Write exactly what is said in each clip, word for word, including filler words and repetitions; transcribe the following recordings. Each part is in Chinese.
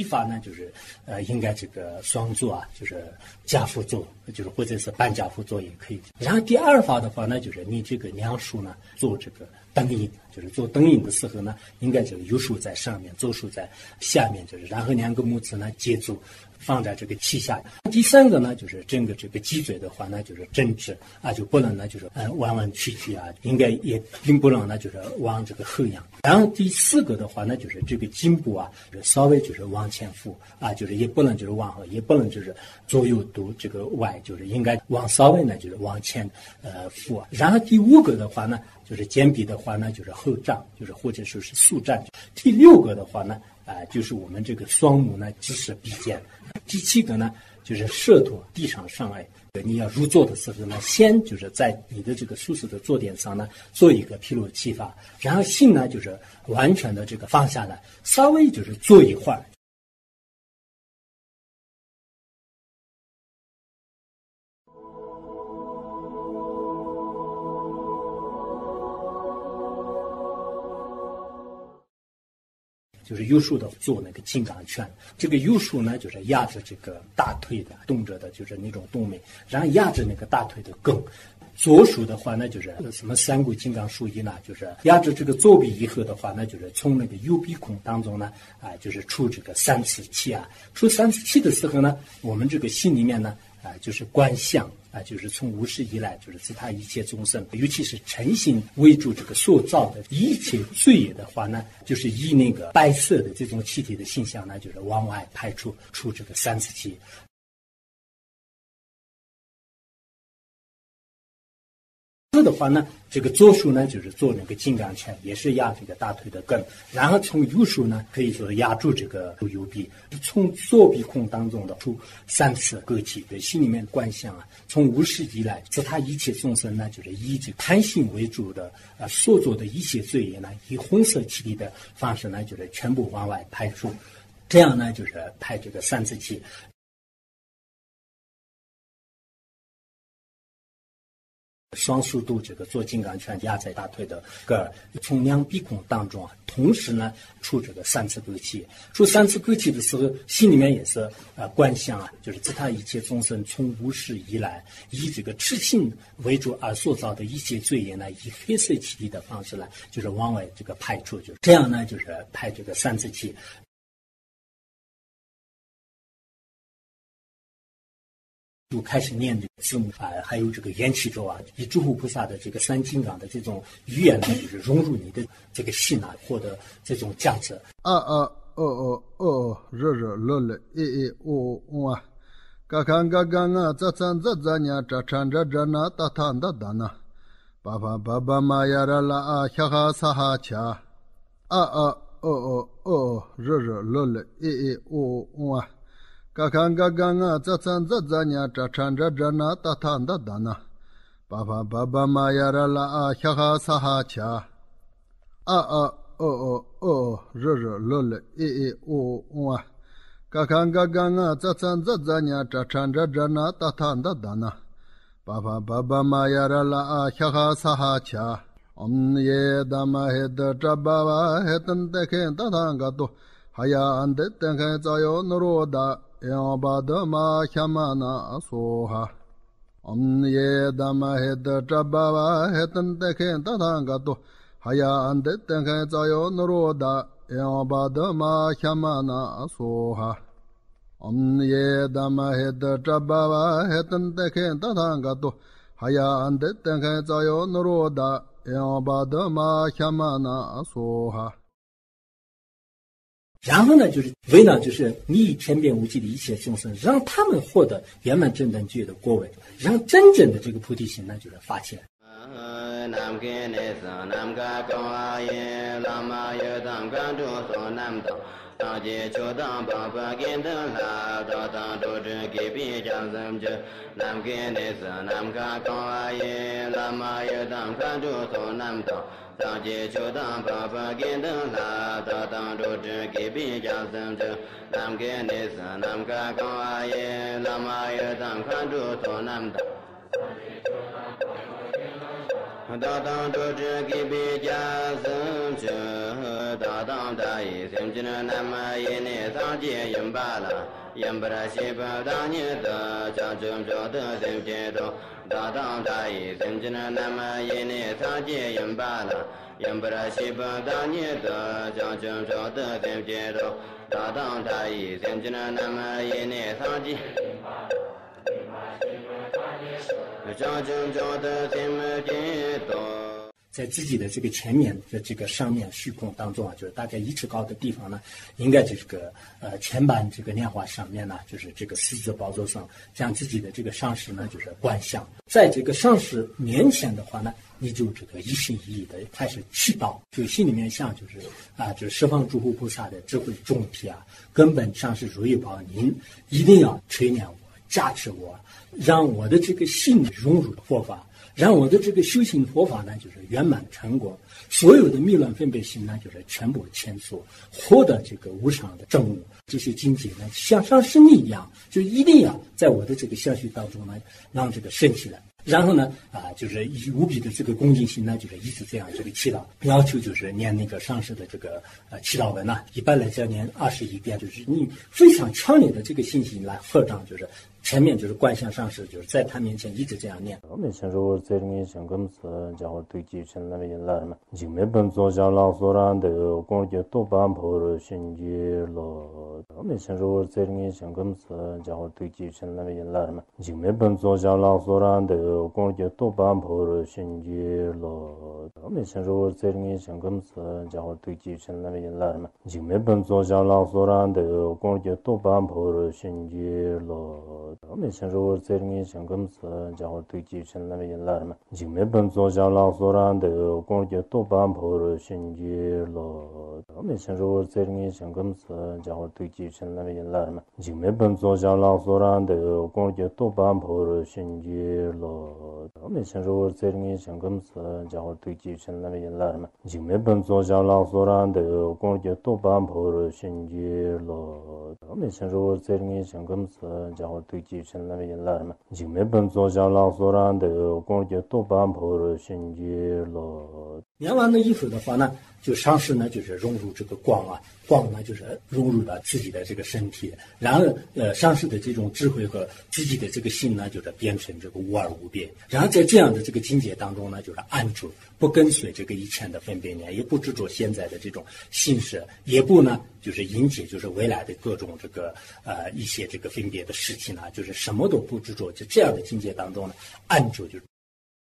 法呢，就是呃，应该这个双坐啊，就是家父坐，就是或者是半家父坐也可以。然后第二法的话呢，就是你这个娘书呢做这个灯印，就是做灯印的时候呢，应该这个右手在上面，左手在下面，就是然后两个拇指呢接住。放在这个膝下。第三个呢，就是整个这个脊椎的话呢，就是正直啊，就不能呢就是呃弯弯曲曲啊，应该也并不能呢就是往这个后仰。然后第四个的话呢，就是这个颈部啊，就是稍微就是往前俯啊，就是也不能就是往后，也不能就是左右都这个歪，就是应该往稍微呢就是往前呃俯啊。然后第五个的话呢，就是肩臂的话呢，就是后胀，就是或者说是竖站。第六个的话呢。啊、呃，就是我们这个双目呢，直视鼻尖。第七个呢，就是舌头地上上来。你要入座的时候呢，先就是在你的这个舒适的坐垫上呢，做一个披露气法，然后心呢，就是完全的这个放下来，稍微就是坐一会儿。就是右手的做那个金刚拳，这个右手呢就是压着这个大腿的动着的，就是那种动脉，然后压着那个大腿的根。左手的话呢，就是什么三股金刚术一呢，就是压着这个左臂以后的话呢，就是从那个右鼻孔当中呢，啊、呃，就是出这个三次气啊。出三次气的时候呢，我们这个心里面呢，啊、呃，就是观想。啊，就是从无始以来，就是自他一切众生，尤其是诚心为主这个塑造的一切罪业的话呢，就是以那个白色的这种气体的形象呢，就是往外排出出这个三次气。的话呢，这个左手呢就是做那个金刚拳，也是压这个大腿的根，然后从右手呢可以说压住这个右臂，从左鼻孔当中的出三次割气，对心里面观想啊，从无始以来，自他一切众生呢，就是以这个贪心为主的啊、呃、所做的一切罪业呢，以红色气体的方式呢，就是全部往外排出，这样呢就是排这个三次气。双速度这个做金刚拳压在大腿的根儿，从两鼻孔当中啊，同时呢出这个三次割气。出三次割气的时候，心里面也是呃观想啊，就是自他一切众生从无始以来，以这个痴心为主而塑造的一切罪业呢，以黑色气体的方式呢，就是往外这个排出，就是这样呢，就是排这个三次气。就开始念这个字母啊，还有这个缘起咒啊，以诸佛菩萨的这个三金刚的这种语言呢，就是融入你的这个心啊，获得这种价值。 啊啊哦哦哦，热热乐乐，诶诶哦哦啊，嘎看嘎嘎啊，咋参咋咋呀，咋参咋咋那，哒谈哒哒那，巴巴巴巴玛呀啦啦啊，哈哈撒哈恰，啊啊哦哦哦，热热乐乐，诶诶哦哦啊。嘎看嘎嘎啊，咋参咋咋呀，咋参咋咋那，哒谈哒哒那，巴巴巴巴玛呀啦啦啊，哈哈撒哈恰，啊啊哦哦哦，热热乐乐，诶诶哦哦啊，嘎看嘎嘎啊，咋参咋咋呀，咋参咋咋那，哒谈哒哒那，巴巴巴巴玛呀啦啦啊，哈哈撒哈恰。Om ye dhamma he da trabhava he tan tekhe tathagato haya ande tekhe cayo nuroda yabadama khamana soha. Om ye dhamma he da trabhava he tan tekhe tathagato haya ande tekhe cayo nuroda yabadama khamana soha. Om ye dhamma he da trabhava he tan tekhe tathagato haya ande tekhe cayo nuroda 야바드마 캬마나 소하。 然后呢，就是为了就是利益天变无际的一切众生，让他们获得圆满正等觉的果位，让真正的这个菩提心呢，就是发起来。 nam ke ne sa nam ka ka ye lama ye dam ka do so nam da da je cho da ba ba gen da la da da do de ke pi jang sam je nam ke ne sa nam ka ka ye lama ye dam ka do so nam da da je cho da ba ba gen da la da da do de ke pi jang sam je nam ke ne sa nam ka ka ye lama ye dam ka do so nam da 大当多知给比加僧觉，大当大意僧觉南无耶内桑杰因巴拉，因巴拉西巴达尼达加正觉得僧觉多，大当大意僧觉南无耶内桑杰因巴拉，因巴拉西巴达尼达加正觉得僧觉多，大当大意僧觉南无耶内桑杰。 在自己的这个前面的这个上面虚空当中啊，就是大概一尺高的地方呢，应该这个呃前板这个莲花上面呢，就是这个四字宝座上，将自己的这个上师呢就是观想，在这个上师面前的话呢，你就这个一心一意的开始祈祷，就心里面想就是啊，就是十方诸佛菩萨的智慧众体啊，根本上是如意宝，您一定要垂念我，加持我，让我的这个心融入佛法，让我的这个修行佛法呢，就是圆满成果，所有的迷乱分别心呢，就是全部迁出，获得这个无上的正悟。这些境界呢，像上师力一样，就一定要在我的这个相续当中呢，让这个升起来。然后呢，啊，就是以无比的这个恭敬心呢，就是一直这样这个祈祷，要求就是念那个上师的这个呃祈祷文呢，一般来讲念二十一遍，就是你非常强烈的这个信心来合掌，就是前面就是观想上师，就是在他面前一直这样念。 我们先说我在面前跟是叫我对继承那边来嘛，就没本做下老所然的光就多半破了心结了。我们先说我在面前跟是叫我对继承那边来嘛，就没本做下老所然的光就多半破了心结了。我们先说我在面前跟是叫我对继承那边来嘛，就没本做下老所然的光就多半破了心结了。我们先说我在面前跟是叫我对继承那边来嘛，就没本做下老所然的光就多半破了心结了。我们先说我在面前跟是叫我对继承那边来嘛，就没本做下老所然的光就多半破了心结了。我们先说我在面前跟是叫我对继承那边来嘛，就没本做下老所然的光就多半破了心结了。我们先说我在面前跟是叫我对继承那边来嘛，就没本做下老所然的光就多半破了心结了。 念完了以后的话呢，就上师呢就是融入这个光啊，光呢就是融入了自己的这个身体，然后呃上师的这种智慧和自己的这个心呢，就是变成这个无二无别。然后在这样的这个境界当中呢，就是安住，不跟随这个以前的分别念，也不执着现在的这种心事，也不呢就是迎接就是未来的各种这个呃一些这个分别的事情呢，就是什么都不执着，就这样的境界当中呢，安住就是。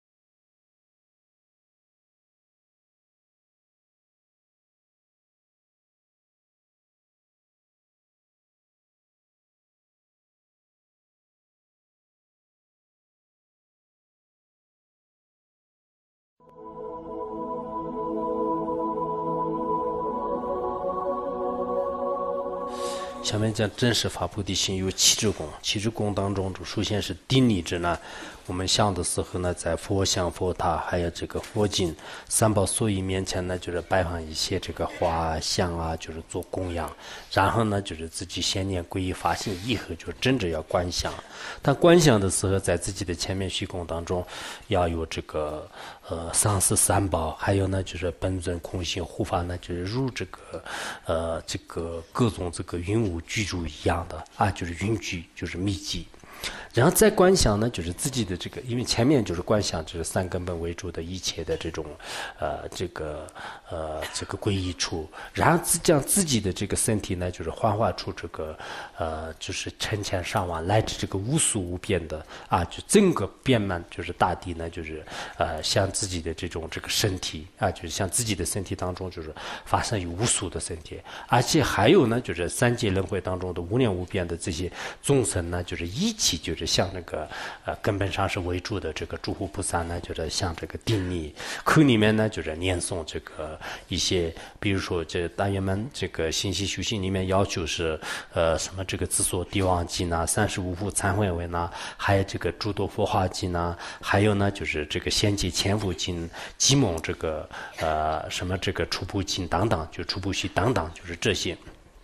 下面讲真实发菩提心有七支功，七支功当中，首先是定力之呢。我们想的时候呢，在佛像、佛塔还有这个佛经、三宝所依面前呢，就是摆放一些这个花像啊，就是做供养。然后呢，就是自己先念皈依发心，以后就真正要观想。但观想的时候，在自己的前面虚空当中，要有这个呃上师三宝，还有呢就是本尊空性护法呢，就是如这个呃这个各种这个云雾居住一样的啊，就是云居，就是密集。然后再观想呢，就是自己的这个，因为前面就是观想，就是三根本为主的一切的这种，呃，这个呃这个归依处，然后自将自己的这个身体呢，就是幻化出这个，呃，就是成千上万乃至这个无数无边的啊，就整个遍满就是大地呢，就是呃像自己的这种这个身体啊，就是像自己的身体当中，就是发生有无数的身体，而且还有呢，就是三界轮回当中的无量无边的这些众生呢，就是一起就是。像那个呃根本上是为主的这个诸佛菩萨呢，就是像这个定力口里面呢，就是念诵这个一些，比如说这大圆满这个信息修行里面要求是呃什么这个自所地王经呐、三十五部忏悔文呐，还有这个诸多佛化经呐，还有呢就是这个仙界潜伏经、寂蒙这个呃什么这个初步经等等，就初步虚等等，就是这些。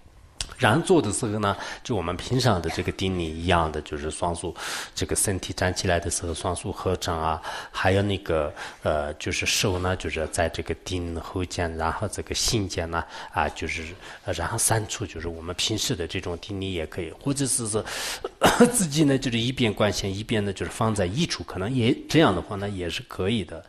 然后做的时候呢，就我们平常的这个定力一样的，就是双手这个身体站起来的时候，双手合掌啊，还有那个呃，就是手呢，就是在这个顶后肩，然后这个心肩呢，啊，就是呃然后三处就是我们平时的这种定力也可以，或者是说自己呢，就是一边观想，一边呢就是放在一处，可能也这样的话呢也是可以的。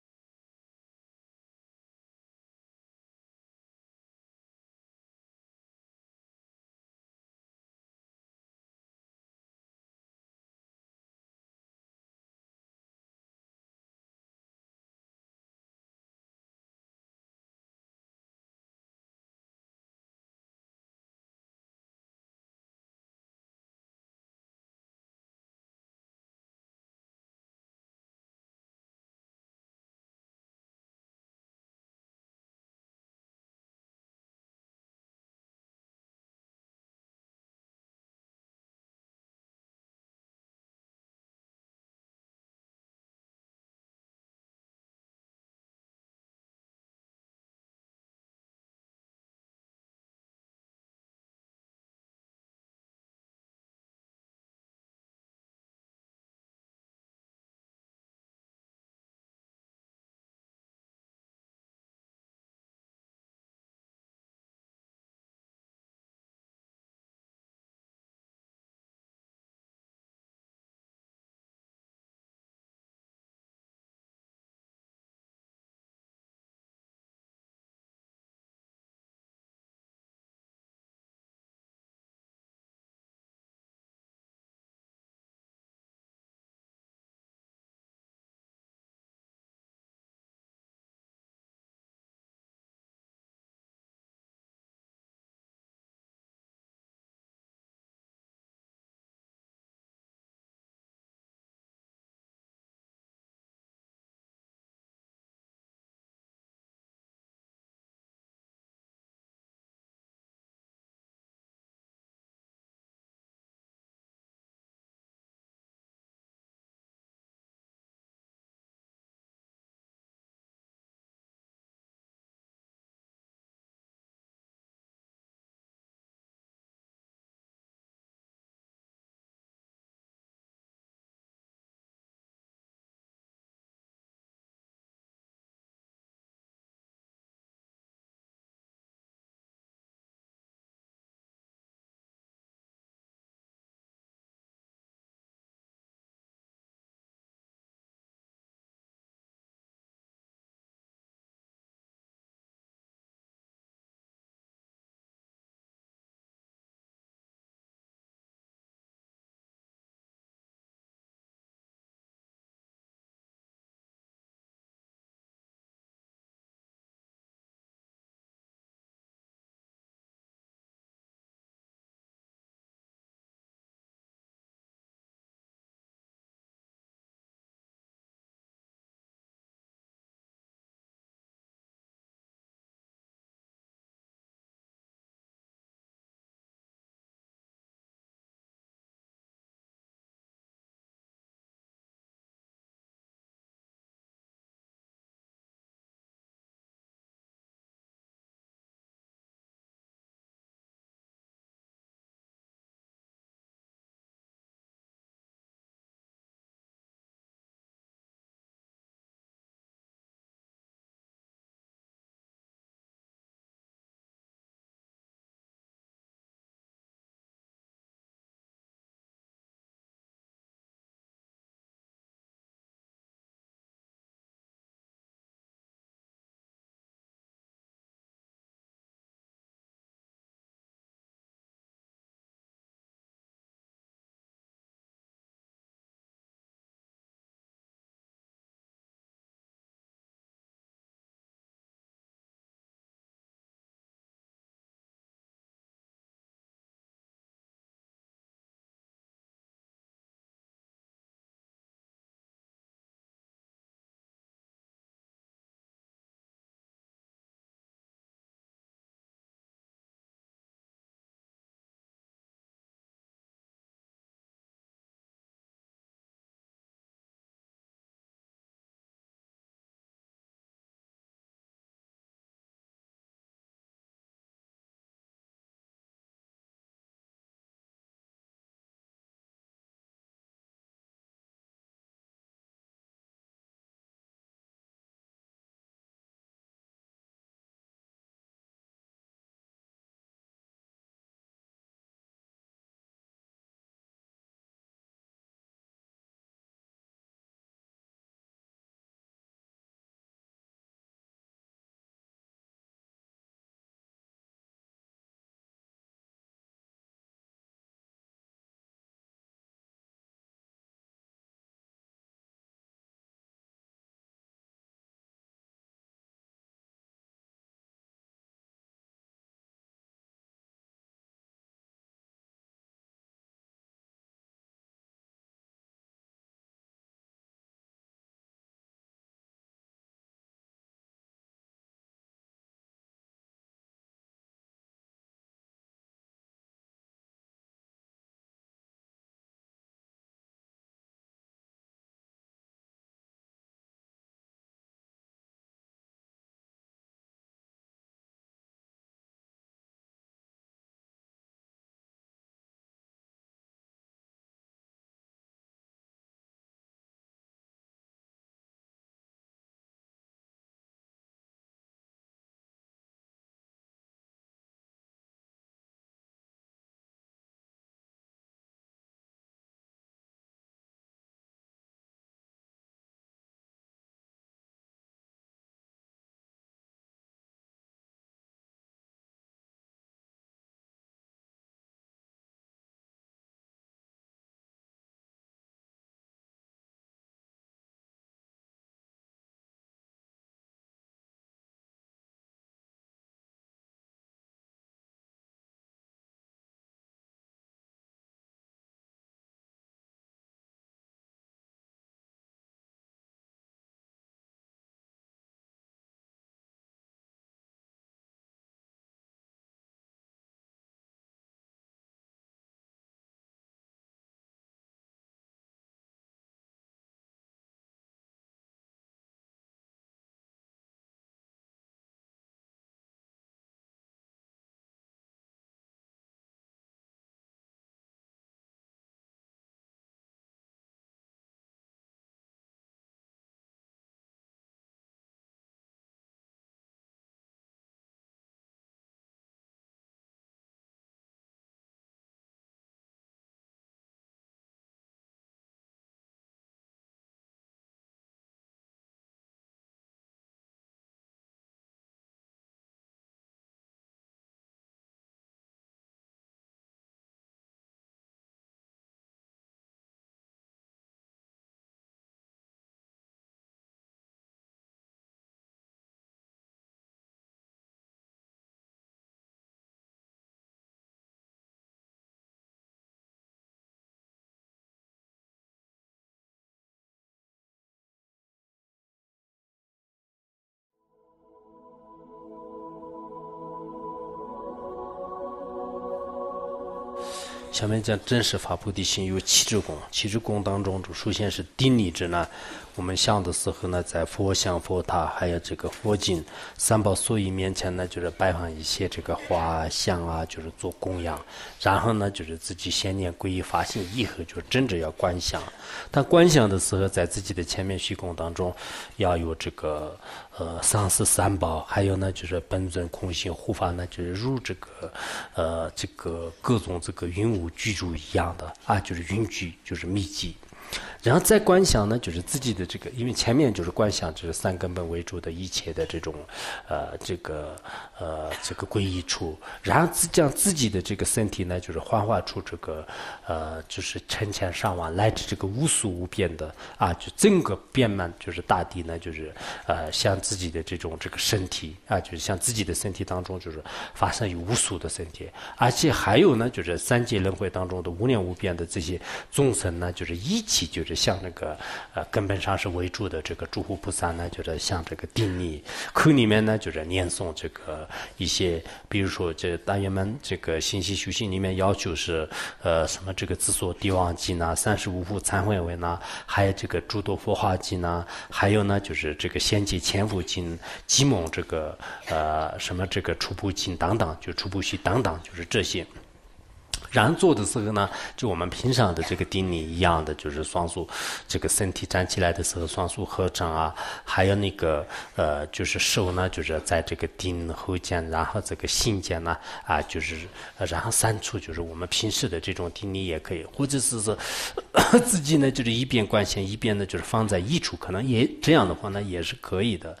下面讲真实发菩提心有七支功，七支功当中，首先是定力之呢。我们想的时候呢，在佛像、佛塔还有这个佛经、三宝所依面前呢，就是摆放一些这个花像啊，就是做供养。然后呢，就是自己先念皈依发心，以后就真正要观想。但观想的时候，在自己的前面虚空当中，要有这个呃上师三宝，还有呢就是本尊空性护法呢，就是如这个呃这个各种这个云雾居住一样的啊，就是云居，就是密集。然后再观想呢，就是自己的这个，因为前面就是观想，就是三根本为主的一切的这种，呃，这个呃这个归依处，然后自将自己的这个身体呢，就是幻化出这个，呃，就是成千上万来自这个无数无边的啊，就整个遍满就是大地呢，就是呃像自己的这种这个身体啊，就是像自己的身体当中就是发生有无数的身体，而且还有呢，就是三界轮回当中的无量无边的这些众生呢，就是一起就是像那个呃根本上是为主的这个诸护菩萨呢，就是像这个定力口里面呢，就是念诵这个一些，比如说这大圆满这个信息修行里面要求是呃什么这个自所帝王经呐，三十五部忏悔文呐，还有这个诸多佛化经呐，还有呢就是这个仙界千佛经、寂蒙这个呃什么这个初步经等等，就初步虚等等，就是这些。然后做的时候呢，就我们平常的这个定力一样的，就是双手这个身体站起来的时候，双手合掌啊，还有那个呃，就是手呢，就是在这个顶后肩，然后这个心间呢，啊，就是然后三处就是我们平时的这种定力也可以，或者是说自己呢，就是一边观想一边呢，就是放在一处，可能也这样的话呢，也是可以的。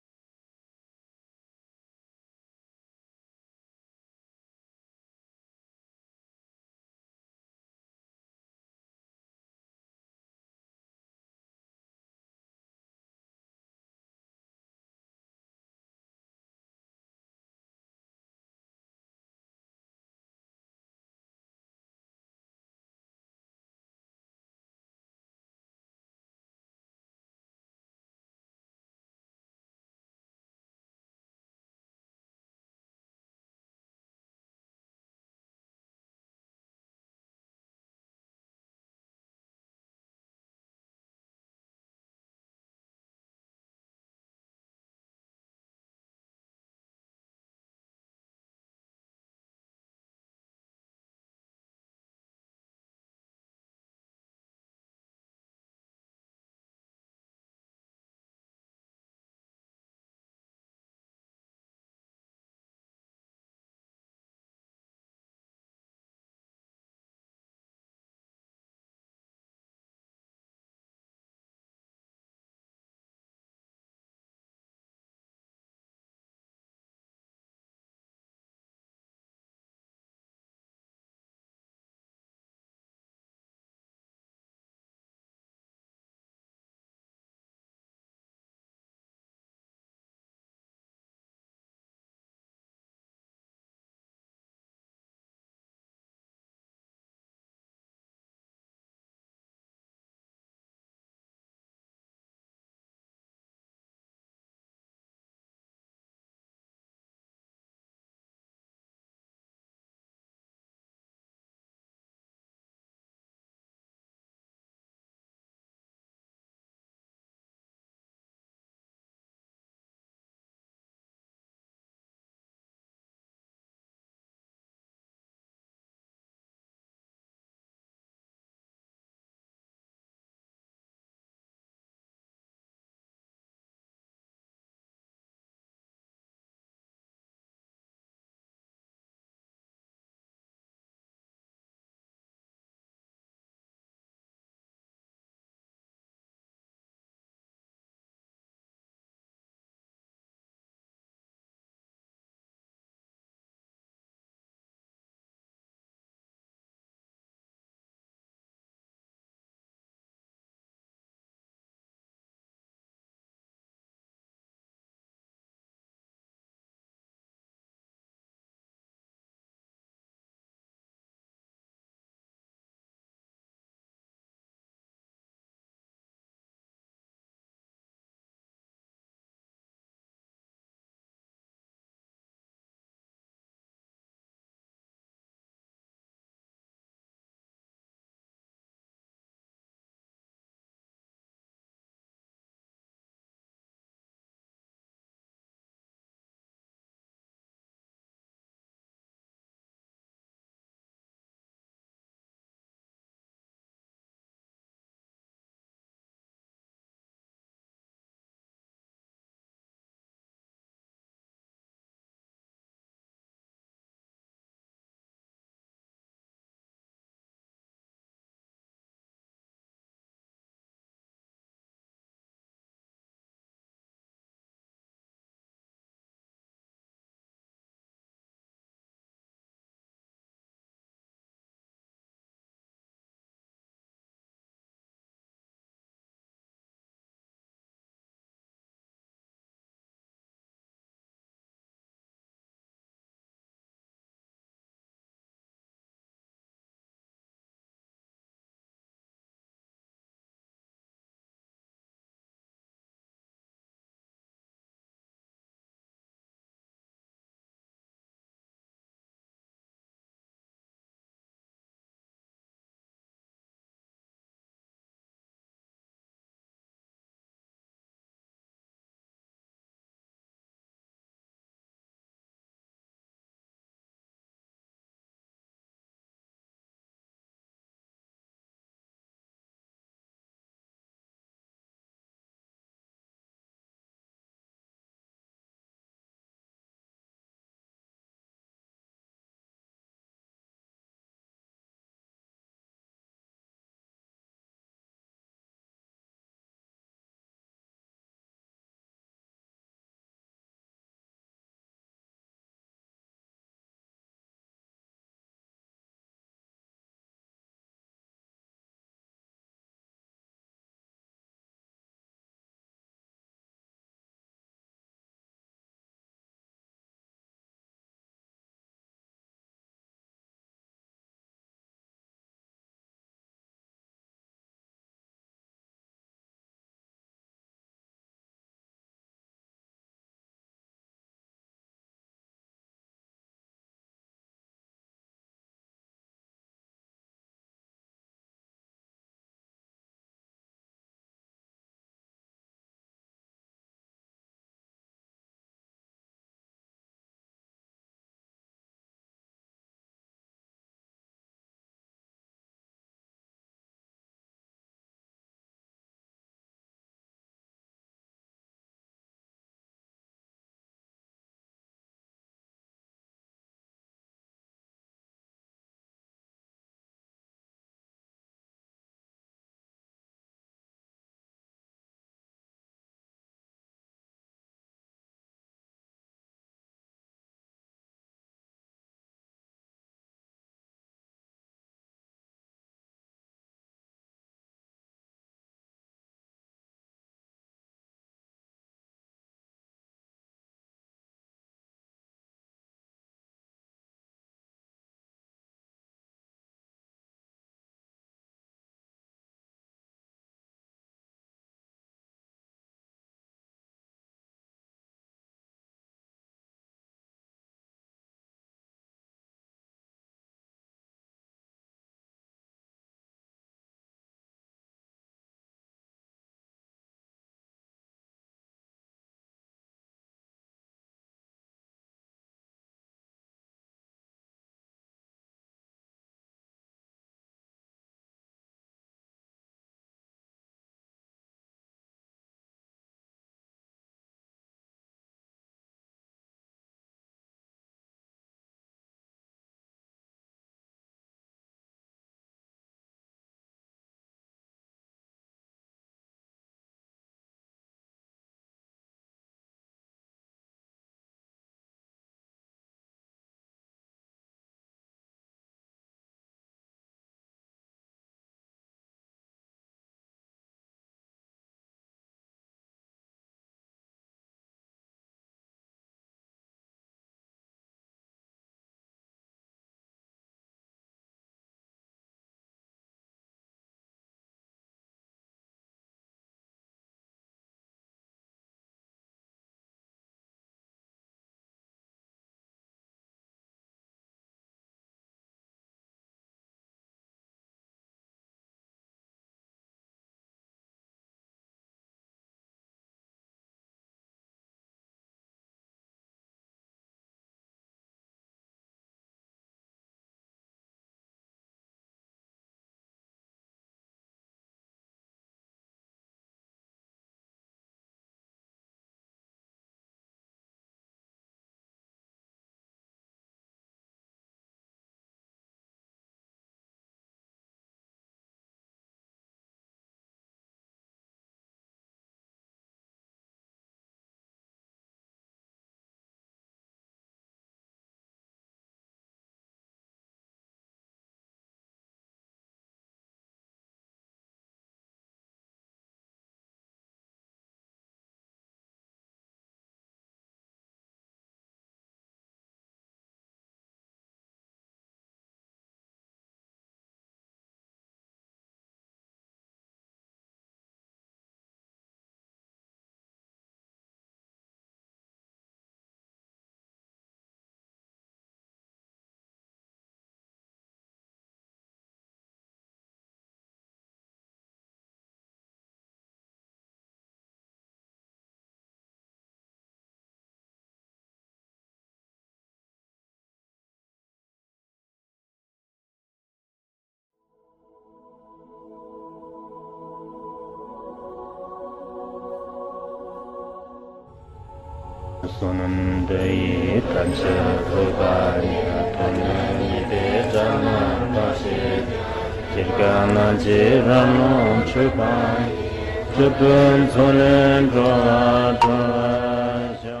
Sunandai Tancha Rupaya Tonu Ide Jana Pashi Jirgana Jirano Chupai Chupun Solen Roadwaja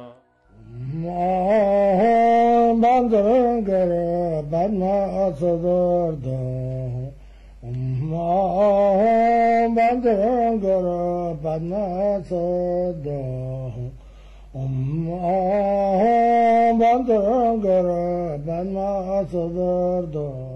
Bandangara Badna Asadarda Bandangara Badna Asadarda Om Bandangara Badna Asadarda